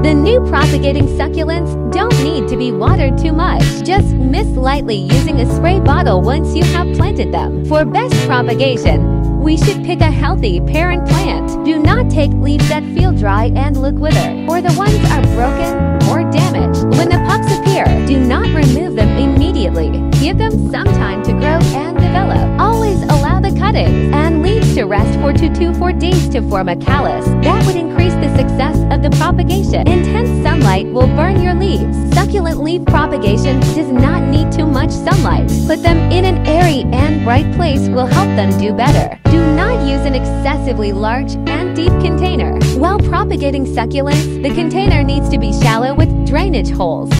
The new propagating succulents don't need to be watered too much. Just mist lightly using a spray bottle once you have planted them. For best propagation, we should pick a healthy parent plant. Do not take leaves that feel dry and look withered, or the ones are broken or damaged. When the pups appear, do not remove them immediately. Give them some time to grow and develop. Always allow the cuttings and leaves to rest for 2 to 4 days to form a callus. That would increase the success of the propagation. Intense sunlight will burn your leaves. Succulent leaf propagation does not need too much sunlight. Put them in an airy and bright place will help them do better. Do not use an excessively large and deep container. While propagating succulents, the container needs to be shallow with drainage holes.